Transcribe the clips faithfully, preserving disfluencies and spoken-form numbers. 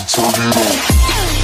to turn it on.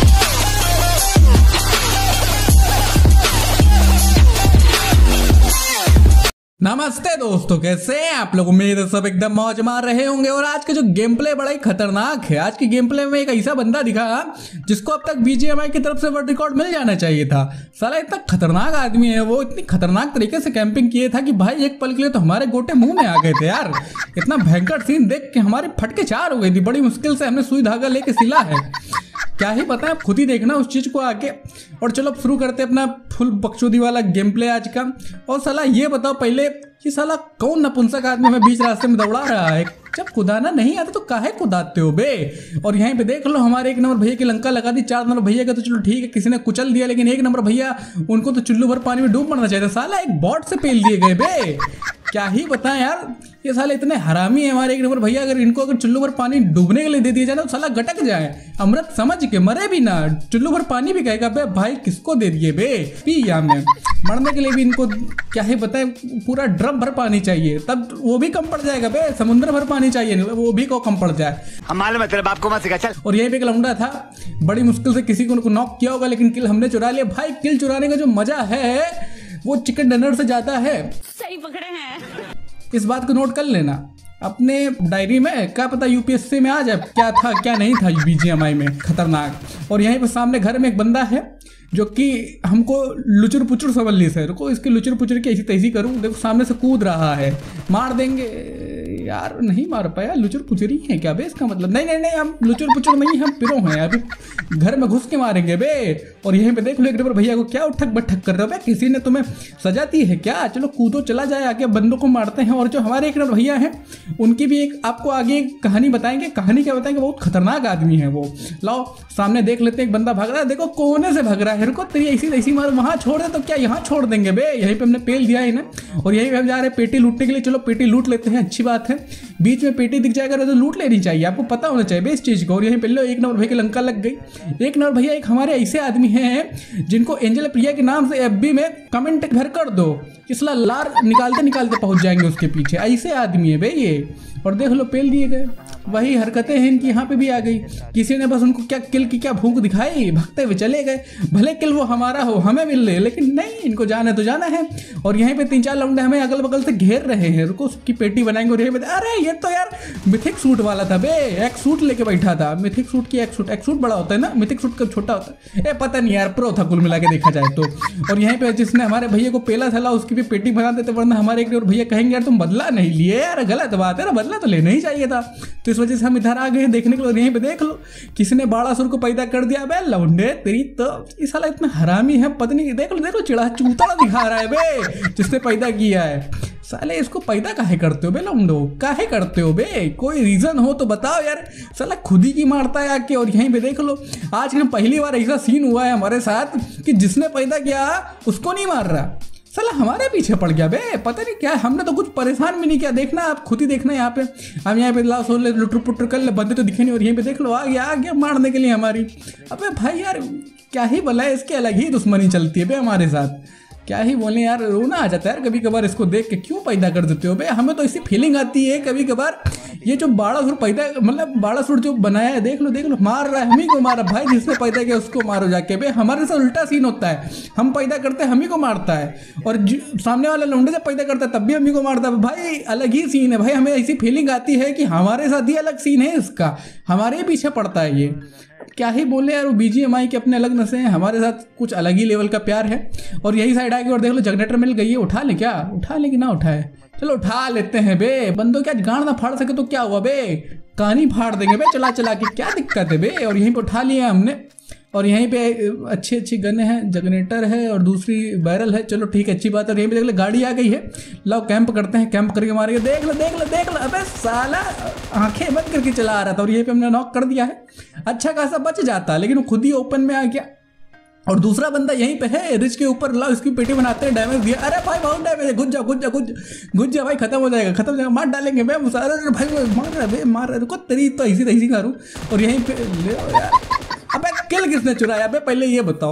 नमस्ते दोस्तों, कैसे हैं आप लोग। उम्मीद है सब एकदम मौज मार रहे होंगे। और आज का जो गेम प्ले बड़ा ही खतरनाक है। आज की गेम प्ले में एक ऐसा बंदा दिखा जिसको अब तक बीजीएमआई की तरफ से वर्ल्ड रिकॉर्ड मिल जाना चाहिए था। साला इतना खतरनाक आदमी है वो, इतनी खतरनाक तरीके से कैंपिंग किए था कि भाई एक पल के लिए तो हमारे गोटे मुंह में आ गए थे यार। इतना भयंकर सीन देख के हमारे फटके चार हो गई थी। बड़ी मुश्किल से हमने सुई धागा लेके सिला है, क्या ही पता है, खुद ही देखना उस चीज को आगे। और चलो शुरू करते अपना फुल बकचोदी वाला गेम प्ले आज का। और साला ये बताओ पहले कि साला कौन नपुंसक आदमी हमें बीच रास्ते में दौड़ा रहा है। जब कुदाना नहीं आता तो काहे कुदाते हो बे। और यहीं पे देख लो हमारे एक नंबर भैया की लंका लगा दी। चार नंबर भैया का तो चलो ठीक है, किसी ने कुचल दिया, लेकिन एक नंबर भैया उनको तो चुल्लू भर पानी में डूब मरना चाहिए था। साला एक बॉट से पेल दिए गए बे। क्या ही बताएं यार, ये साले इतने हरामी है हमारे एक नंबर भैया। अगर इनको अगर चुल्लू भर पानी डूबने के लिए दे दिया जाए तो साला गटक जाए, अमृत समझ के मरे भी ना। चुल्लू भर पानी भी कहेगा बे भाई किसको दे दिए बे, पी या में मरने के लिए भी इनको क्या ही बताएं, पूरा ड्रम भर पानी चाहिए, तब वो भी कम पड़ जाएगा बे। समुद्र भर पानी चाहिए, वो भी को कम पड़ जाए। हमारे मतलब आपको मत सिखा चल। और यहीं पे एक लौंडा था, बड़ी मुश्किल से किसी को नॉक किया होगा, लेकिन किल हमने चुरा लिया। भाई किल चुराने का जो मजा है वो चिकन डिनर से ज्यादा है। सही पकड़े हैं। इस बात को नोट कर लेना अपने डायरी में, क्या पता यूपीएससी में आ जाए क्या था क्या नहीं था बीजीएमआई में खतरनाक। और यहीं पर सामने घर में एक बंदा है जो कि हमको लुचुर पुचुर समझ ली से। रुको इसकी लुचुर पुचुर की ऐसी तैसी करूं। देखो सामने से कूद रहा है, मार देंगे यार। नहीं मार पाया, लुचुर पुचुरी है क्या बे इसका मतलब। नहीं नहीं नहीं, हम लुचुर पुचुर नहीं, हम पिरो हैं, अभी घर में घुस के मारेंगे बे। और यहीं पे देख लो एक नंबर भैया को क्या उठक बठक कर रहे हो बे, किसी ने तुम्हें सजा दी है क्या। चलो कूदो चला जाए आगे, बंदों को मारते हैं। और जो हमारे एक नंबर भैया हैं उनकी भी एक आपको आगे एक कहानी बताएंगे। कहानी क्या बताएंगे, बहुत खतरनाक आदमी है वो। लाओ सामने देख लेते हैं, एक बंदा भाग रहा है, देखो कोने से भाग रहा है। रुको तेरी ऐसी ऐसी मार, वहां छोड़ दे तो क्या यहाँ छोड़ देंगे बे। यहीं पे हमने पेल दिया है ना। और यहीं पे हम जा रहे हैं पेटी लूटने के लिए। चलो पेटी लूट लेते हैं, अच्छी बात है। बीच में पेटी दिख जाएगा तो लूट लेनी चाहिए, आपको पता होना चाहिए बे इस चीज को। और यहीं पे लो एक नंबर भैया की लंका लग गई। एक नंबर भैया एक हमारे ऐसे आदमी हैं जिनको एंजल प्रिया के नाम से एफबी में कमेंट भर कर दो, इसला लार निकालते निकालते पहुंच जाएंगे उसके पीछे। ऐसे आदमी है बे ये। और देख लो पेल दिए गए, वही हरकतें हैं इनकी यहाँ पे भी आ गई। किसी ने बस उनको क्या किल की क्या भूख दिखाई, भागते हुए चले गए। भले किल वो हमारा हो, हमें मिल रहे, लेकिन नहीं, इनको जाना है तो जाना है। और यहीं पे तीन चार लौंडे हमें अगल बगल से घेर रहे हैं। रुको उसकी पेटी बनाएंगे। और यहीं पे अरे ये तो यार मिथिक सूट वाला था बे, एक सूट लेके बैठा था। मिथिक सूट की एक सूट, एक सूट बड़ा होता है ना, मिथिक सूट कब छोटा होता है, ए पता नहीं यार, प्रो था कुल मिला के देखा जाए तो। और यहीं पे जिसने हमारे भैया को पेला था उसकी भी पेटी बना देते, वरना हमारे एक और भैया कहेंगे यार तुम बदला नहीं लिए यार, गलत बात है ना, बदला तो लेना ही चाहिए था। तो इस वजह से हम इधर आ गए देखने के लिए। यहीं पे देख लो किसी ने बाड़ासुर को पैदा कर दिया बे लौंडे तेरी तो। इस साला इतना हरामी है पता नहीं। देख लो देख लो चिड़ा चूतड़ा दिखा रहा है बे जिसने पैदा किया है। साले इसको पैदा काहे करते हो बे लौंडो, काहे करते हो बे, कोई रीजन हो तो बताओ यार। साला खुद ही की मारता है आके। और यहीं पे देख लो आज हम पहली बार ऐसा सीन हुआ है हमारे साथ कि जिसने पैदा किया उसको नहीं मार रहा, साला हमारे पीछे पड़ गया बे। पता नहीं क्या, हमने तो कुछ परेशान भी नहीं किया। देखना आप खुद ही देखना यहाँ पे, हम यहाँ पे लाओ सोल ले लुटर पुटर कर ले, बंदे तो दिखे नहीं। और यहीं पे देख लो आ गया आ गया मारने के लिए हमारी। अबे भाई यार क्या ही बोला है, इसके अलग ही दुश्मनी चलती है बे हमारे साथ। क्या ही बोले यार, रोना आ जाता है यार कभी कभार इसको देख के। क्यों पैदा कर देते हो बे, हमें तो ऐसी फीलिंग आती है कभी कभार। ये जो बाड़ासुर पैदा मतलब बाड़ासुर जो बनाया है, देख लो देख लो मार रहा है, हम ही को मारा भाई। जिसने पैदा किया उसको मारो जाके बे। हमारे साथ उल्टा सीन होता है, हम पैदा करते हैं हम ही को मारता है, और सामने वाला लौंडे जब पैदा करता है तब भी हम ही को मारता है भाई। अलग ही सीन है भाई, हमें ऐसी फीलिंग आती है कि हमारे साथ ही अलग सीन है इसका, हमारे पीछे पड़ता है ये। क्या ही बोले यार, वो बीजीएमआई के अपने अलग नशे हैं, हमारे साथ कुछ अलग ही लेवल का प्यार है। और यही साइड आके और देख लो जनरेटर मिल गई है, उठा ले क्या, उठा ले कि ना उठाए, चलो उठा लेते हैं बे। बंदों क्या गाड़ ना फाड़ सके तो क्या हुआ बे, कहानी फाड़ देंगे बे चला चला के, क्या दिक्कत है बे। और यहीं पे उठा लिया हमने। और यहीं पे अच्छी अच्छी गन है, जनरेटर है और दूसरी बैरल है। चलो ठीक है, अच्छी बात है। और यहीं पे देख लो गाड़ी आ गई है, लाओ कैंप करते हैं, कैंप करके मारेंगे। देख लो देख लो देख लो, अबे साला आंखें बंद करके चला आ रहा था। और यहीं पे हमने नॉक कर दिया है, अच्छा खासा बच जाता, लेकिन वो खुद ही ओपन में आ गया। और दूसरा बंदा यहीं पे है रिच के ऊपर, लाओ इसकी पेटी बनाते हैं, डैमेज दिया। अरे भाई बहुत डैमेज है, घुस जा घुस जा घुस घुस जा भाई, खत्म हो जाएगा खत्म हो जाएगा, मार डालेंगे मैं सारे भाई, मार रहा है मार रहा है तेरी तो ऐसी तैसी करूँ। और यहीं पे ले यार, अबे किल किसने चुराया बे, पहले ये बताओ।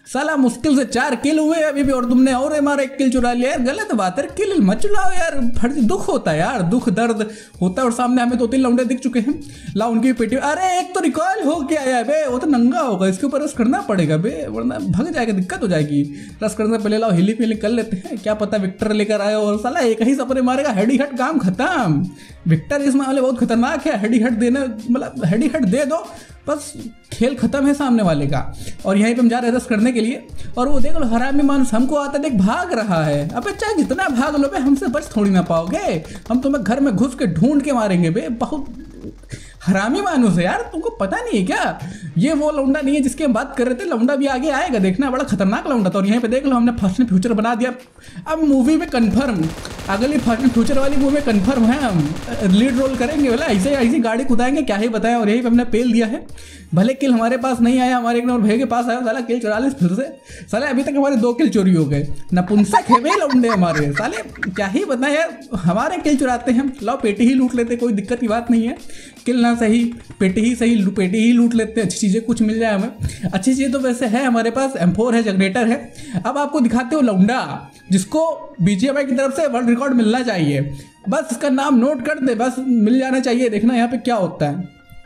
साला मुश्किल से चार किल हुए अभी भी और तुमने और हमारा एक किल चुरा लिया यार, गलत बात है, किल मत चुराओ यार, फर्ज दुख होता है यार, दुख दर्द होता है। और सामने हमें दो तीन लौंडे दिख चुके हैं, ला उनकी पेटी, अरे एक तो रिकॉयल हो के आया बे, वो तो नंगा होगा, इसके ऊपर रस करना पड़ेगा बे, वरना भग जाएगा, दिक्कत हो जाएगी। रस करने से पहले लाओ हिली पिली कर लेते हैं, क्या पता विक्टर लेकर आए और साला एक ही सपने मारेगा, हेडी हट काम खत्म। विक्टर इस मामले बहुत खतरनाक है, हेडी हट देना मतलब हेडी हट दे दो बस खेल खत्म है सामने वाले का। और यहीं पे हम जा रहे हैं रस करने के लिए, और वो देख लो हरामी मानुस हमको आता देख भाग रहा है। अबे चाहे जितना भाग लो बे, हमसे बच थोड़ी ना पाओगे, हम तुम्हें घर में घुस के ढूंढ के मारेंगे बे, बहुत हरामी मानुस है यार, तुमको पता नहीं है क्या? ये वो लौंडा नहीं है जिसकी हम बात कर रहे थे, लौंडा भी आगे आएगा, देखना बड़ा खतरनाक लौंडा था। और यहाँ पे देख लो हमने फर्स्ट एंड फ्यूचर बना दिया, अब मूवी में कन्फर्म, अगली फर्स्ट एंड फ्यूचर वाली मूवी में कन्फर्म है हम लीड रोल करेंगे, बोला ऐसे ऐसी गाड़ी कुदाएंगे, क्या ही बताएं। और यही पे हमने पेल दिया है, भले किल हमारे पास नहीं आया, हमारे एक नंबर भैया के पास आया, साला किल चौरालीस फिर से, साले अभी तक हमारे दो किल चोरी हो गए, नपुंसक है वे लौंडे हमारे, साले क्या ही बताएं यार, हमारे किल चुराते हैं, लाओ पेटी ही लूट लेते, कोई दिक्कत की बात नहीं है, किल ना सही पेटी ही सही, पेटी ही लूट लेते हैं, अच्छी चीज़ें कुछ मिल जाए हमें। अच्छी चीज़ तो वैसे है हमारे पास, एम फोर है, जनरेटर है। अब आपको दिखाते हो लौंडा जिसको बीजीएमआई की तरफ से वर्ल्ड रिकॉर्ड मिलना चाहिए, बस इसका नाम नोट कर दे, बस मिल जाना चाहिए। देखना यहाँ पे क्या होता है।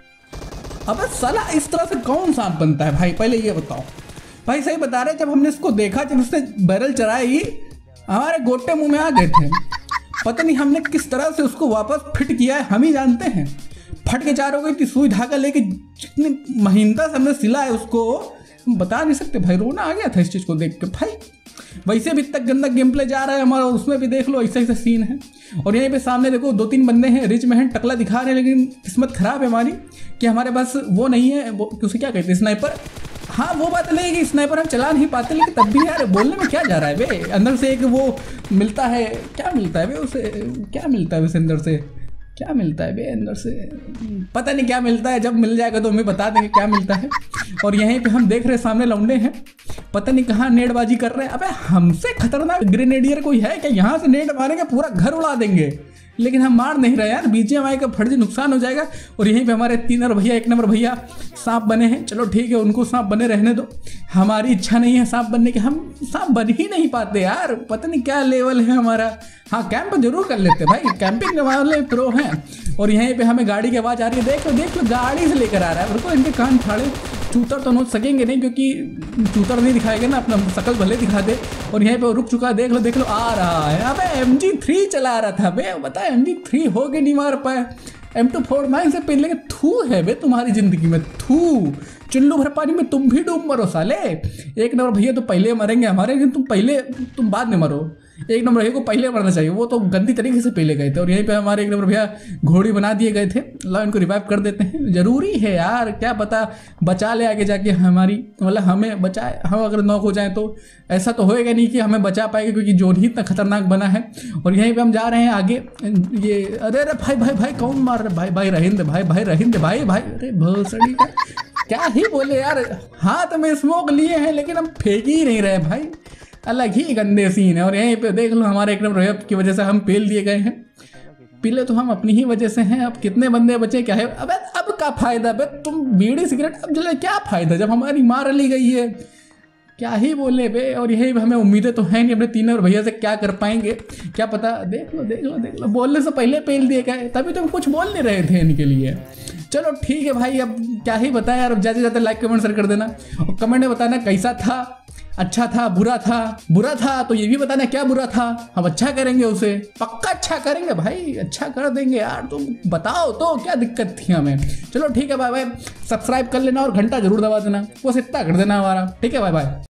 अब साला इस तरह से कौन सांप बनता है भाई, पहले ये बताओ भाई, सही बता रहे, जब हमने इसको देखा, जब उसने बैरल चढ़ाई हमारे गोटे मुंह में आ गए थे, पता नहीं हमने किस तरह से उसको वापस फिट किया है, हम ही जानते हैं। फट के चार हो गई थी, सुई धागा लेके जितनी महीनता से हमने सिला है उसको बता नहीं सकते भाई, रोना आ गया था इस चीज़ को देख के भाई। वैसे भी तक गंदा गेम प्ले जा रहा है हमारा, उसमें भी देख लो ऐसे ऐसे सीन है। और यहीं पे सामने देखो दो तीन बंदे हैं, रिच में हैं, टकला दिखा रहे हैं, लेकिन किस्मत खराब है हमारी कि हमारे पास वो नहीं है, वो उसे क्या कहते हैं, स्नाइपर। हाँ वो बात नहीं है कि स्नाइपर हम चला नहीं पाते, लेकिन तब भी यार बोलने में क्या जा रहा है बे, अंदर से एक वो मिलता है, क्या मिलता है बे उसे, क्या मिलता है उसे अंदर से, क्या मिलता है बे अंदर से, पता नहीं क्या मिलता है, जब मिल जाएगा तो हमें बता देंगे क्या मिलता है। और यहीं पे हम देख रहे हैं सामने लौंडे हैं, पता नहीं कहाँ नेटबाजी कर रहे हैं। अबे हमसे खतरनाक ग्रेनेडियर कोई है क्या, यहाँ से नेट मारेंगे पूरा घर उड़ा देंगे, लेकिन हम मार नहीं रहे यार, बीजीएमआई का फर्जी नुकसान हो जाएगा। और यहीं पे हमारे तीन नंबर भैया एक नंबर भैया सांप बने हैं, चलो ठीक है उनको सांप बने रहने दो, हमारी इच्छा नहीं है सांप बनने की, हम सांप बन ही नहीं पाते यार, पता नहीं क्या लेवल है हमारा। हाँ कैंप जरूर कर लेते भाई, कैंपिंग वाले प्रो हैं। और यहीं पे हमें गाड़ी की आवाज़ आ रही है, देख लो देख लो गाड़ी से लेकर आ रहा है, रुको इनके कान फाड़े, चूतर तो नोच सकेंगे नहीं क्योंकि चूतर नहीं दिखाएगा ना, अपना शकल भले दिखा दे। और यहीं पे रुक चुका है, देख लो देख लो आ रहा है, अबे एम जी थ्री चला रहा था बे, बता एम जी थ्री हो के नहीं मार पाए, एम टू फोर नाइन से पहले के थू है बे तुम्हारी जिंदगी में, थू चुल्लू भर पानी में तुम भी डूब मरो साले। एक नंबर भैया तो पहले मरेंगे हमारे, लेकिन तुम पहले तुम बाद में मरो, एक नंबर भैया को पहले मरना चाहिए, वो तो गंदी तरीके से पहले गए थे। और यहीं पे हमारे एक नंबर भैया घोड़ी बना दिए गए थे, ला इनको रिवाइव कर देते हैं, जरूरी है यार, क्या पता बचा ले आगे जाके हमारी, मतलब हमें बचाए, हम अगर नॉक हो जाए तो ऐसा तो होएगा नहीं कि हमें बचा पाएगा, क्योंकि जोन ही इतना खतरनाक बना है। और यहीं पे हम जा रहे हैं आगे, ये अरे अरे भाई भाई भाई कौन मार रहे भाई, भाई रहिंद भाई भाई रहिंद भाई भाई, अरे भोसड़ी का क्या ही बोले यार, हाथ में स्मोक लिए हैं लेकिन हम फेंक ही नहीं रहे भाई, अलग ही गंदे सीन है। और यहीं पे देख लो हमारे एक नंबर रेप की वजह से हम पेल दिए गए हैं, पीले तो हम अपनी ही वजह से हैं। अब कितने बंदे बचे क्या है, अबे अब क्या फायदा बे, तुम बीड़ी सिगरेट अब जले क्या फायदा जब हमारी मार ली गई है, क्या ही बोले बे। और यही हमें उम्मीदें तो है नहीं अपने तीन और भैया से क्या कर पाएंगे, क्या पता। देख लो देख लो देख लो बोलने से पहले पेल दिए गए, तभी तो हम कुछ बोल नहीं रहे थे इनके लिए। चलो ठीक है भाई, अब क्या ही बताएं यार, ज़्यादा से ज़्यादा लाइक कमेंट शेयर कर देना, और कमेंट में बताना कैसा था, अच्छा था बुरा था, बुरा था तो ये भी बताना क्या बुरा था, हम अच्छा करेंगे उसे, पक्का अच्छा करेंगे भाई, अच्छा कर देंगे यार, तुम बताओ तो क्या दिक्कत थी हमें। चलो ठीक है भाई भाई, सब्सक्राइब कर लेना और घंटा जरूर दबा देना, बस इतना कर देना हमारा, ठीक है भाई भाई।